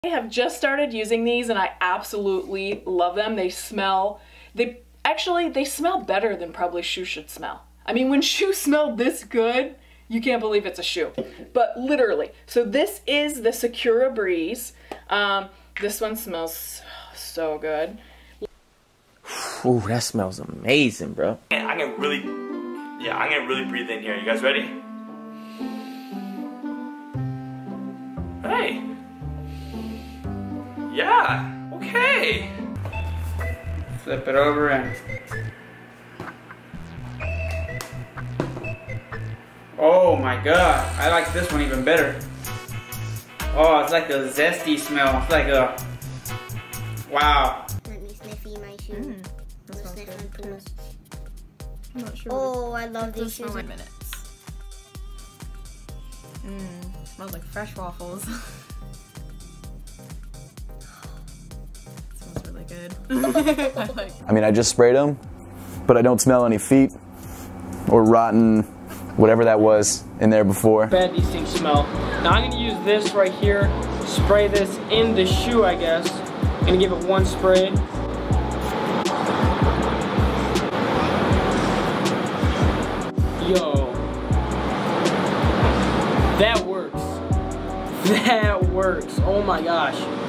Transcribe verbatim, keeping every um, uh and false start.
I have just started using these and I absolutely love them. They smell, they actually, they smell better than probably shoes should smell. I mean, when shoes smell this good, you can't believe it's a shoe, but literally. So this is the Sakura Breeze. Um, this one smells so good. Ooh, that smells amazing, bro. I'm gonna really, yeah, I'm gonna really breathe in here. You guys ready? Hey. Yeah, okay. Flip it over and... Oh my god, I like this one even better. Oh, it's like a zesty smell. It's like a... Wow. Let me sniffy my shoe. Mm, that smells Sniff good. on Pumas. I'm not sure. Oh, I love these Smell shoes. like minutes. Mmm, smells like fresh waffles. Smells really good. I like. I mean, I just sprayed them, but I don't smell any feet or rotten, whatever that was in there before. Bad these things smell. Now I'm gonna use this right here, spray this in the shoe, I guess. I'm gonna give it one spray. Yo, that works. That works. Oh my gosh.